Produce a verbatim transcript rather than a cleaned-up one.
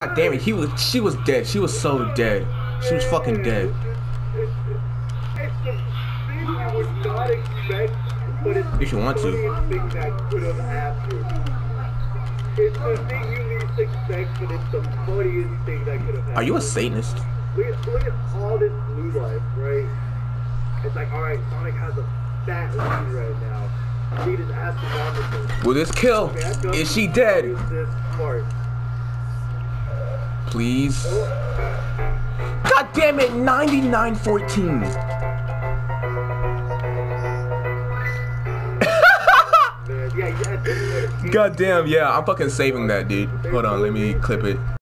God damn it, he was, she was dead. She was so dead. She was fucking dead. It's the thing you would not expect, but it's If you want to. the thing that could have happened. It's the thing you least expect, but it's the funniest thing that could have happened. Are you a Satanist? Look at, look at all this blue life, right? It's like, alright, Sonic has a fat lead right now. Lead is astronomical. Will this kill? Okay, Is she dead? use this part. Please. God damn it, ninety-nine fourteen. Man, yeah, yeah, God damn, yeah, I'm fucking saving that, dude. Hold on, let me clip it.